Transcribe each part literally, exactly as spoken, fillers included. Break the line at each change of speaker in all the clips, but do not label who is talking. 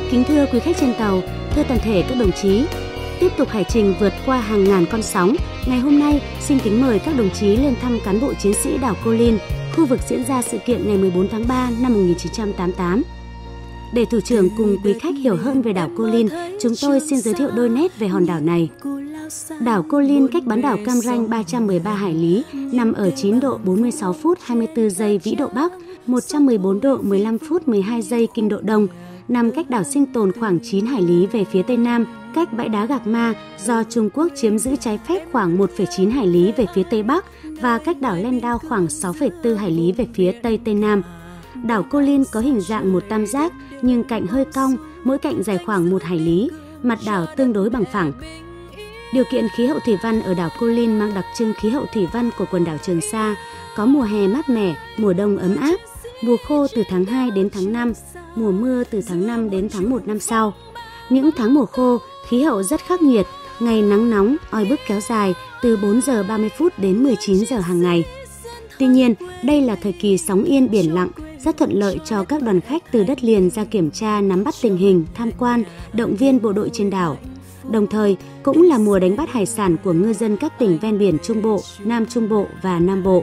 Kính thưa quý khách trên tàu, thưa toàn thể các đồng chí, tiếp tục hải trình vượt qua hàng ngàn con sóng, ngày hôm nay xin kính mời các đồng chí lên thăm cán bộ chiến sĩ đảo Cô Linh, khu vực diễn ra sự kiện ngày mười bốn tháng ba năm một nghìn chín trăm tám mươi tám. Để thủ trưởng cùng quý khách hiểu hơn về đảo Cô Linh, chúng tôi xin giới thiệu đôi nét về hòn đảo này. Đảo Cô Linh cách bán đảo Cam Ranh ba trăm mười ba hải lý, nằm ở chín độ bốn mươi sáu phút hai mươi tư giây vĩ độ Bắc, một trăm mười bốn độ mười lăm phút mười hai giây kinh độ Đông, nằm cách đảo Sinh Tồn khoảng chín hải lý về phía tây nam, cách bãi đá Gạc Ma do Trung Quốc chiếm giữ trái phép khoảng một phẩy chín hải lý về phía tây bắc và cách đảo Len Đao khoảng sáu phẩy bốn hải lý về phía tây tây nam. Đảo Cô Linh có hình dạng một tam giác nhưng cạnh hơi cong, mỗi cạnh dài khoảng một hải lý, mặt đảo tương đối bằng phẳng. Điều kiện khí hậu thủy văn ở đảo Cô Linh mang đặc trưng khí hậu thủy văn của quần đảo Trường Sa, có mùa hè mát mẻ, mùa đông ấm áp, mùa khô từ tháng hai đến tháng năm, mùa mưa từ tháng năm đến tháng một năm sau. Những tháng mùa khô, khí hậu rất khắc nghiệt, ngày nắng nóng, oi bức kéo dài từ bốn giờ ba mươi phút đến mười chín giờ hàng ngày. Tuy nhiên, đây là thời kỳ sóng yên biển lặng, rất thuận lợi cho các đoàn khách từ đất liền ra kiểm tra, nắm bắt tình hình, tham quan, động viên bộ đội trên đảo. Đồng thời, cũng là mùa đánh bắt hải sản của ngư dân các tỉnh ven biển Trung Bộ, Nam Trung Bộ và Nam Bộ.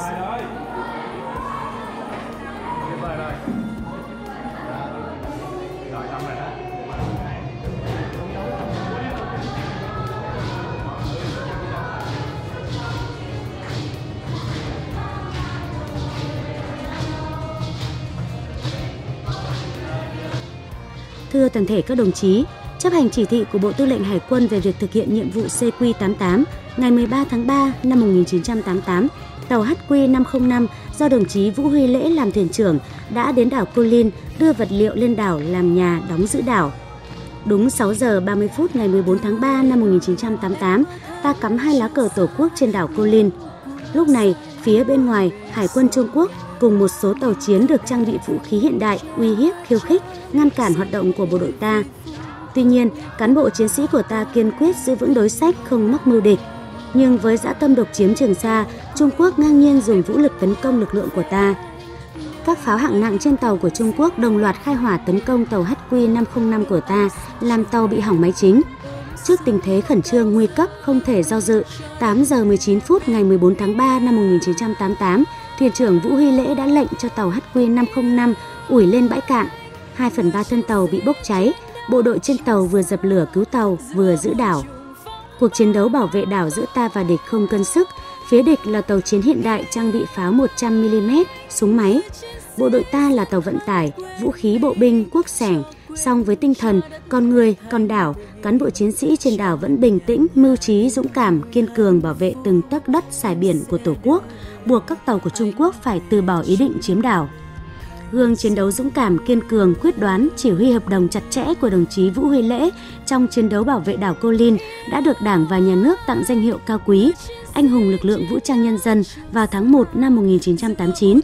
Thưa toàn thể các đồng chí, chấp hành chỉ thị của Bộ Tư lệnh Hải quân về việc thực hiện nhiệm vụ C Q tám mươi tám, ngày mười ba tháng ba năm một nghìn chín trăm tám mươi tám, tàu H Q năm không năm do đồng chí Vũ Huy Lễ làm thuyền trưởng đã đến đảo Cô Linh đưa vật liệu lên đảo làm nhà đóng giữ đảo. Đúng sáu giờ ba mươi phút ngày mười bốn tháng ba năm một nghìn chín trăm tám mươi tám, ta cắm hai lá cờ Tổ quốc trên đảo Cô Linh. Lúc này, phía bên ngoài, Hải quân Trung Quốc cùng một số tàu chiến được trang bị vũ khí hiện đại, uy hiếp, khiêu khích, ngăn cản hoạt động của bộ đội ta. Tuy nhiên, cán bộ chiến sĩ của ta kiên quyết giữ vững đối sách không mắc mưu địch. Nhưng với dã tâm độc chiếm Trường Sa, Trung Quốc ngang nhiên dùng vũ lực tấn công lực lượng của ta. Các pháo hạng nặng trên tàu của Trung Quốc đồng loạt khai hỏa tấn công tàu H Q năm không năm của ta, làm tàu bị hỏng máy chính. Trước tình thế khẩn trương nguy cấp không thể do dự, tám giờ mười chín phút ngày mười bốn tháng ba năm một nghìn chín trăm tám mươi tám, thuyền trưởng Vũ Huy Lễ đã lệnh cho tàu H Q năm không năm ủi lên bãi cạn. Hai phần ba thân tàu bị bốc cháy, bộ đội trên tàu vừa dập lửa cứu tàu vừa giữ đảo. Cuộc chiến đấu bảo vệ đảo giữa ta và địch không cân sức, phía địch là tàu chiến hiện đại trang bị pháo một trăm mi li mét, súng máy. Bộ đội ta là tàu vận tải, vũ khí bộ binh, quốc xẻng. Song với tinh thần, con người, con đảo, cán bộ chiến sĩ trên đảo vẫn bình tĩnh, mưu trí, dũng cảm, kiên cường bảo vệ từng tấc đất sải biển của Tổ quốc, buộc các tàu của Trung Quốc phải từ bỏ ý định chiếm đảo. Gương chiến đấu dũng cảm, kiên cường, quyết đoán, chỉ huy hợp đồng chặt chẽ của đồng chí Vũ Huy Lễ trong chiến đấu bảo vệ đảo Cô Linh đã được Đảng và Nhà nước tặng danh hiệu cao quý, anh hùng lực lượng vũ trang nhân dân vào tháng một năm một nghìn chín trăm tám mươi chín.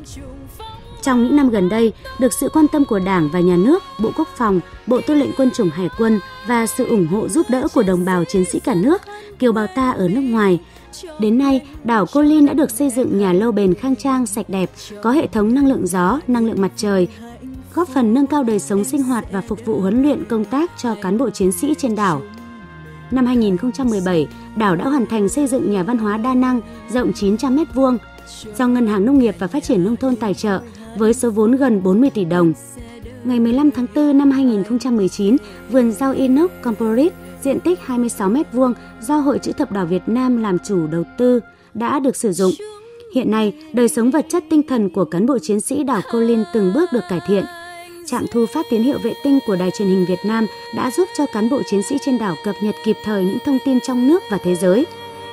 Trong những năm gần đây, được sự quan tâm của Đảng và Nhà nước, Bộ Quốc phòng, Bộ Tư lệnh Quân chủng Hải quân và sự ủng hộ giúp đỡ của đồng bào chiến sĩ cả nước, kiều bào ta ở nước ngoài, đến nay, đảo Cô Linh đã được xây dựng nhà lâu bền khang trang, sạch đẹp, có hệ thống năng lượng gió, năng lượng mặt trời, góp phần nâng cao đời sống sinh hoạt và phục vụ huấn luyện công tác cho cán bộ chiến sĩ trên đảo. Năm hai nghìn không trăm mười bảy, đảo đã hoàn thành xây dựng nhà văn hóa đa năng rộng chín trăm mét vuông do Ngân hàng Nông nghiệp và Phát triển Nông thôn tài trợ với số vốn gần bốn mươi tỷ đồng. Ngày mười lăm tháng tư năm hai nghìn không trăm mười chín, vườn rau inox Comporit diện tích hai mươi sáu mét vuông do Hội Chữ thập đỏ Việt Nam làm chủ đầu tư đã được sử dụng. Hiện nay, đời sống vật chất tinh thần của cán bộ chiến sĩ đảo Cô Linh từng bước được cải thiện. Trạm thu phát tín hiệu vệ tinh của Đài truyền hình Việt Nam đã giúp cho cán bộ chiến sĩ trên đảo cập nhật kịp thời những thông tin trong nước và thế giới.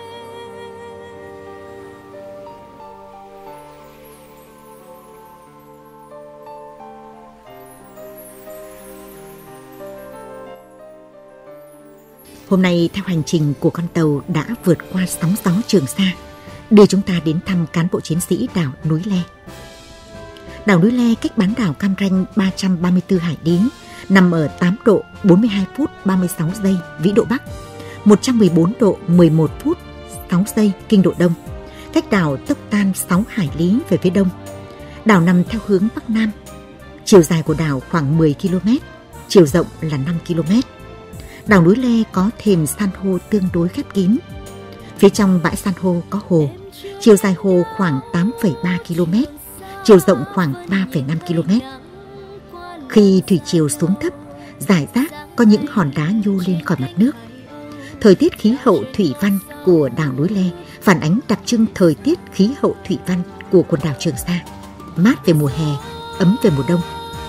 Hôm nay, theo hành trình của con tàu đã vượt qua sóng gió Trường Sa, đưa chúng ta đến thăm cán bộ chiến sĩ đảo Núi Le. Đảo Núi Le cách bán đảo Cam Ranh ba trăm ba mươi tư hải lý, nằm ở tám độ bốn mươi hai phút ba mươi sáu giây vĩ độ Bắc, một trăm mười bốn độ mười một phút sáu giây kinh độ Đông, cách đảo Tốc Tan sáu hải lý về phía đông. Đảo nằm theo hướng Bắc Nam. Chiều dài của đảo khoảng mười ki lô mét. chiều rộng là năm ki lô mét. Đảo núi Le có thềm san hô tương đối khép kín. Phía trong bãi san hô có hồ, chiều dài hồ khoảng tám phẩy ba ki lô mét, chiều rộng khoảng ba phẩy năm ki lô mét. Khi thủy chiều xuống thấp, rải rác có những hòn đá nhô lên khỏi mặt nước. Thời tiết khí hậu thủy văn của đảo núi Le phản ánh đặc trưng thời tiết khí hậu thủy văn của quần đảo Trường Sa, mát về mùa hè, ấm về mùa đông.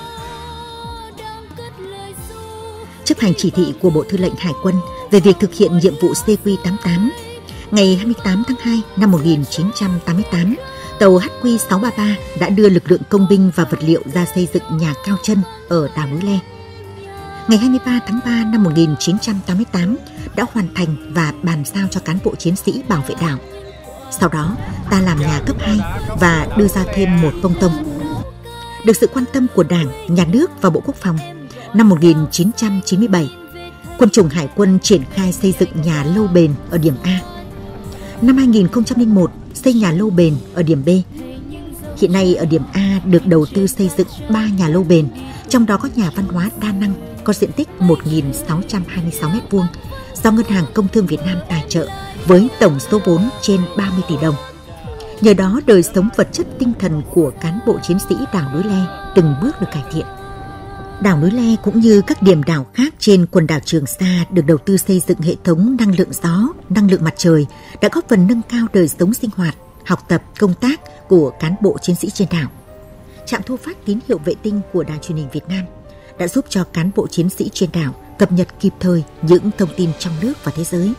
Chấp hành chỉ thị của Bộ Tư lệnh Hải quân về việc thực hiện nhiệm vụ xê quy tám tám, ngày hai mươi tám tháng hai năm một nghìn chín trăm tám mươi tám, tàu H Q sáu ba ba đã đưa lực lượng công binh và vật liệu ra xây dựng nhà cao chân ở đảo núi Le. Ngày hai mươi ba tháng ba năm một nghìn chín trăm tám mươi tám đã hoàn thành và bàn giao cho cán bộ chiến sĩ bảo vệ đảo. Sau đó, ta làm nhà cấp hai và đưa ra thêm một bông tông. Được sự quan tâm của Đảng, Nhà nước và Bộ Quốc phòng, năm một nghìn chín trăm chín mươi bảy, Quân chủng Hải quân triển khai xây dựng nhà lâu bền ở điểm A. Năm hai nghìn không trăm lẻ một, xây nhà lâu bền ở điểm B. Hiện nay ở điểm A được đầu tư xây dựng ba nhà lâu bền, trong đó có nhà văn hóa đa năng có diện tích một nghìn sáu trăm hai mươi sáu mét vuông do Ngân hàng Công thương Việt Nam tài trợ với tổng số vốn trên ba mươi tỷ đồng. Nhờ đó, đời sống vật chất tinh thần của cán bộ chiến sĩ đảo núi Le từng bước được cải thiện. Đảo núi Le cũng như các điểm đảo khác trên quần đảo Trường Sa được đầu tư xây dựng hệ thống năng lượng gió, năng lượng mặt trời đã góp phần nâng cao đời sống sinh hoạt, học tập, công tác của cán bộ chiến sĩ trên đảo. Trạm thu phát tín hiệu vệ tinh của Đài Truyền hình Việt Nam đã giúp cho cán bộ chiến sĩ trên đảo cập nhật kịp thời những thông tin trong nước và thế giới.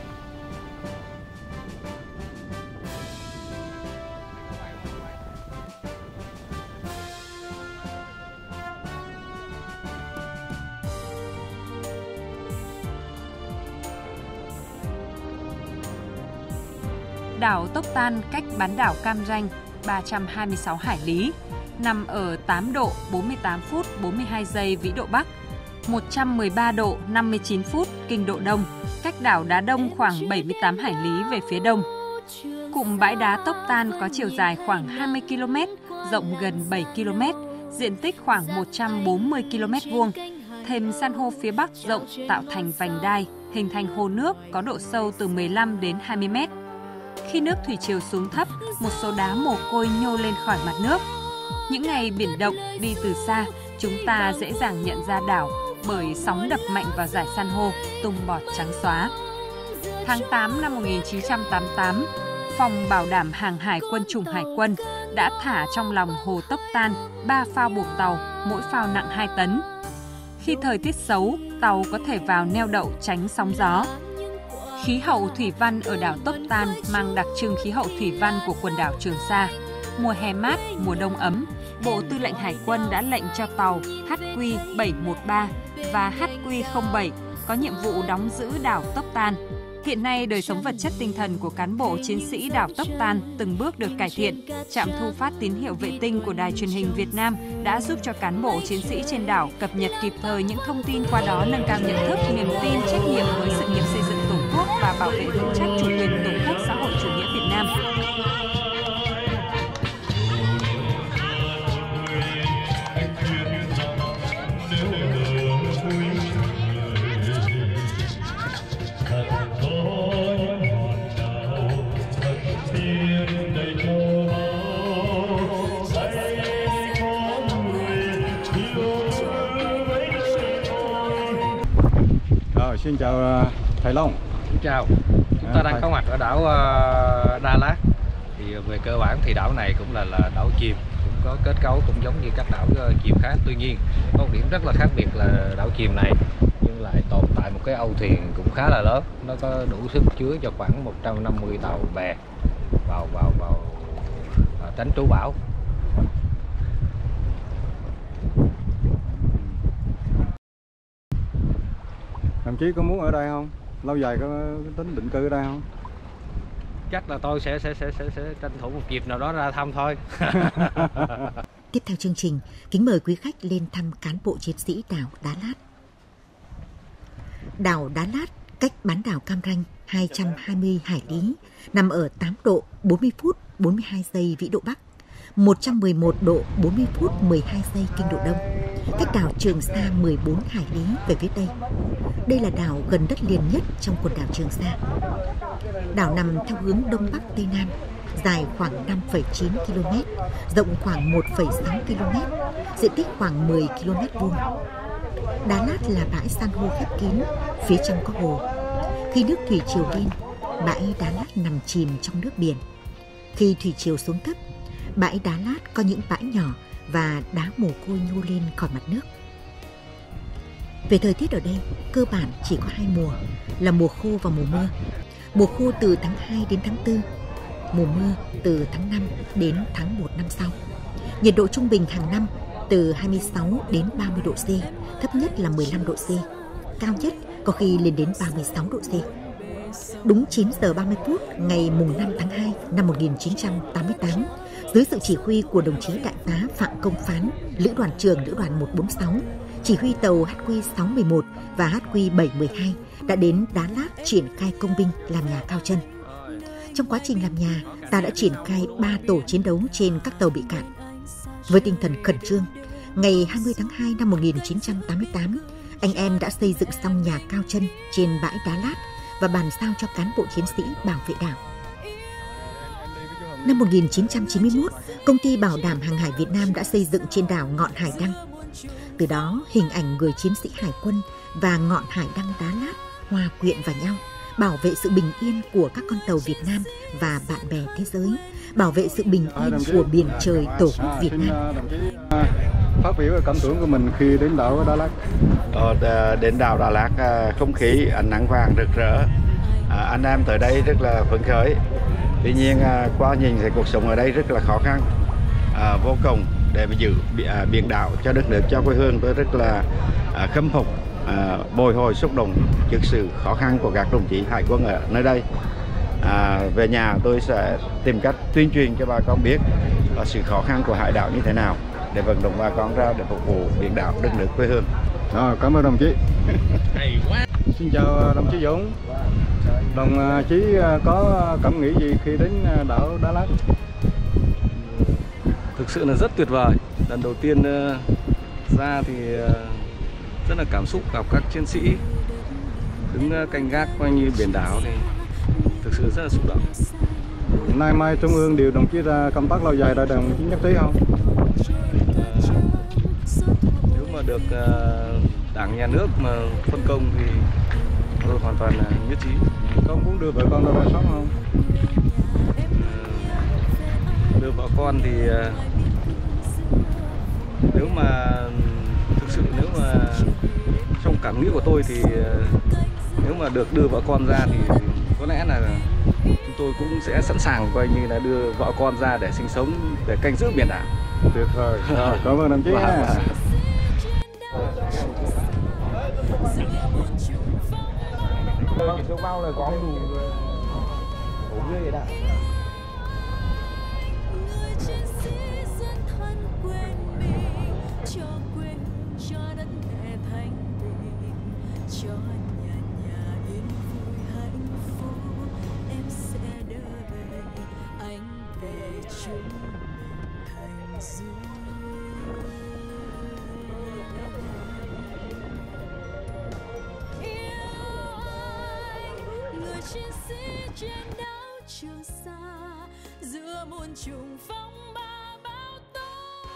Đảo Tốc Tan cách bán đảo Cam Ranh ba trăm hai mươi sáu hải lý, nằm ở tám độ bốn mươi tám phút bốn mươi hai giây vĩ độ Bắc, một trăm mười ba độ năm mươi chín phút kinh độ Đông, cách đảo Đá Đông khoảng bảy mươi tám hải lý về phía đông. Cụm bãi đá Tốc Tan có chiều dài khoảng hai mươi ki lô mét, rộng gần bảy ki lô mét, diện tích khoảng một trăm bốn mươi ki lô mét vuông. Thềm san hô phía Bắc rộng tạo thành vành đai, hình thành hồ nước có độ sâu từ mười lăm đến hai mươi mét. Khi nước thủy triều xuống thấp, một số đá mồ côi nhô lên khỏi mặt nước. Những ngày biển động đi từ xa, chúng ta dễ dàng nhận ra đảo bởi sóng đập mạnh vào dải san hô, tung bọt trắng xóa. Tháng tám năm một nghìn chín trăm tám mươi tám, Phòng Bảo đảm Hàng hải Quân chủng Hải quân đã thả trong lòng hồ Tốc Tan ba phao buộc tàu, mỗi phao nặng hai tấn. Khi thời tiết xấu, tàu có thể vào neo đậu tránh sóng gió. Khí hậu thủy văn ở đảo Tốc Tan mang đặc trưng khí hậu thủy văn của quần đảo Trường Sa. Mùa hè mát, mùa đông ấm, Bộ Tư lệnh Hải quân đã lệnh cho tàu H Q bảy một ba và H Q không bảy có nhiệm vụ đóng giữ đảo Tốc Tan. Hiện nay, đời sống vật chất tinh thần của cán bộ chiến sĩ đảo Tốc Tan từng bước được cải thiện. Trạm thu phát tín hiệu vệ tinh của Đài Truyền hình Việt Nam đã giúp cho cán bộ chiến sĩ trên đảo cập nhật kịp thời những thông tin, qua đó nâng cao nhận thức, niềm tin, trách nhiệm với sự nghiệp xây dựng Tổ quốc và bảo vệ vững chắc chủ quyền Tổ quốc xã hội chủ nghĩa Việt Nam.
Xin chào thầy Long.
Xin chào. Chúng ta đang có mặt ở đảo Đa Lát. Thì về cơ bản thì đảo này cũng là là đảo chìm, cũng có kết cấu cũng giống như các đảo chìm khác. Tuy nhiên có một điểm rất là khác biệt là đảo chìm này nhưng lại tồn tại một cái âu thuyền cũng khá là lớn. Nó có đủ sức chứa cho khoảng một trăm năm mươi tàu bè vào vào vào tránh trú bão.
Đồng chí có muốn ở đây không? Lâu dài có tính định cư ở đây không?
Chắc là tôi sẽ sẽ sẽ sẽ, sẽ tranh thủ một dịp nào đó ra thăm thôi.
Tiếp theo chương trình, kính mời quý khách lên thăm cán bộ chiến sĩ đảo Đá Lát. Đảo Đá Lát cách bán đảo Cam Ranh hai trăm hai mươi hải lý, nằm ở tám độ bốn mươi phút bốn mươi hai giây vĩ độ Bắc, một trăm mười một độ bốn mươi phút mười hai giây kinh độ Đông, cách đảo Trường Sa mười bốn hải lý về phía Tây. Đây là đảo gần đất liền nhất trong quần đảo Trường Sa. Đảo nằm theo hướng Đông Bắc Tây Nam, dài khoảng năm phẩy chín ki lô mét, rộng khoảng một phẩy sáu ki lô mét, diện tích khoảng mười ki lô mét vuông. Đá Lát là bãi san hô khép kín, phía trong có hồ. Khi nước thủy triều lên, bãi Đá Lát nằm chìm trong nước biển. Khi thủy triều xuống thấp, bãi Đá Lát có những bãi nhỏ và đá mồ côi nhô lên khỏi mặt nước. Về thời tiết ở đây, cơ bản chỉ có hai mùa là mùa khô và mùa mưa. Mùa khô từ tháng hai đến tháng tư, mùa mưa từ tháng năm đến tháng một năm sau. Nhiệt độ trung bình hàng năm từ hai mươi sáu đến ba mươi độ C, thấp nhất là mười lăm độ C, cao nhất có khi lên đến ba mươi sáu độ C. Đúng chín giờ ba mươi phút ngày mùng năm tháng hai năm một nghìn chín trăm tám mươi tám, dưới sự chỉ huy của đồng chí Đại tá Phạm Công Phán, Lữ đoàn trưởng Lữ đoàn một bốn sáu, chỉ huy tàu H Q sáu một một và H Q bảy một hai đã đến Đá Lát triển khai công binh làm nhà cao chân. Trong quá trình làm nhà, ta đã triển khai ba tổ chiến đấu trên các tàu bị cạn. Với tinh thần khẩn trương, ngày hai mươi tháng hai năm một nghìn chín trăm tám mươi tám, anh em đã xây dựng xong nhà cao chân trên bãi Đá Lát và bàn giao cho cán bộ chiến sĩ bảo vệ đảo. Năm một nghìn chín trăm chín mươi mốt, Công ty Bảo đảm Hàng hải Việt Nam đã xây dựng trên đảo Ngọn Hải Đăng. Từ đó, hình ảnh người chiến sĩ hải quân và Ngọn Hải Đăng Đá Lát hòa quyện vào nhau, bảo vệ sự bình yên của các con tàu Việt Nam và bạn bè thế giới, bảo vệ sự bình yên của biển trời Tổ quốc Việt Nam.
Phát biểu cảm tưởng của mình khi đến đảo Đá Lát.
Ờ, đến đảo Đá Lát, không khí ánh nắng vàng rực rỡ, à, anh em tới đây rất là phấn khởi. Tuy nhiên qua nhìn thấy cuộc sống ở đây rất là khó khăn, à, vô cùng. Để mà giữ biển đảo cho đất nước, cho quê hương, tôi rất là à, khâm phục, à, bồi hồi xúc động trước sự khó khăn của các đồng chí hải quân ở nơi đây. À, về nhà tôi sẽ tìm cách tuyên truyền cho bà con biết à, sự khó khăn của hải đảo như thế nào để vận động bà con ra để phục vụ biển đảo đất nước quê hương.
À, cảm ơn đồng chí. Xin chào đồng chí Dũng. Đồng chí có cảm nghĩ gì khi đến đảo Đá Lát?
Thực sự là rất tuyệt vời. Lần đầu tiên ra thì rất là cảm xúc, gặp các chiến sĩ đứng canh gác coi như biển đảo thì thực sự rất là xúc động.
Nay mai Trung ương điều đồng chí ra công tác lâu dài, đã đồng chí nhất trí không?
Nếu mà được Đảng, Nhà nước mà phân công thì tôi hoàn toàn là nhất trí.
Con muốn đưa vợ con ra đây sống không?
Đưa vợ con thì nếu mà thực sự nếu mà trong cảm nghĩ của tôi thì nếu mà được đưa vợ con ra thì có lẽ là chúng tôi cũng sẽ sẵn sàng coi như là đưa vợ con ra để sinh sống, để canh giữ biển đảo.
Tuyệt vời. Rồi, cảm ơn đồng chí.
Số bao là con đủ uống như vậy đó.
Chiến sĩ trên đảo Trường Sa, giữa muôn trùng phong ba bão tố.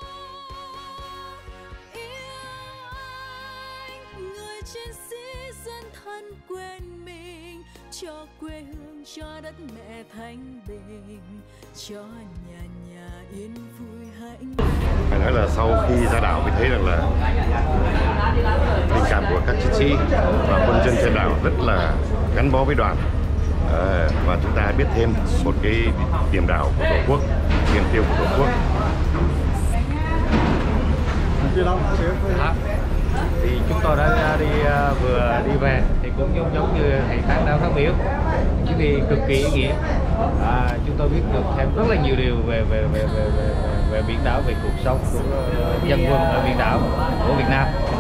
Yêu anh, người chiến sĩ dân thân quên mình, cho quê hương, cho đất mẹ thanh bình, cho nhà nhà yên vui hạnh.
Phải nói là sau khi ra đảo mình thấy rằng là tình cảm của các chiến sĩ và quân dân trên đảo rất là gắn bó với đoàn, à, và chúng ta biết thêm một cái điểm đảo của Tổ quốc, tiền tiêu của Tổ quốc.
À, thì chúng tôi đã đi vừa đi về thì cũng giống giống như thầy Thắng đã phát biểu, chứ thì cực kỳ ý nghĩa. À, chúng tôi biết được thêm rất là nhiều điều về về về về về, về biển đảo, về cuộc sống của dân quân ở biển đảo của Việt Nam.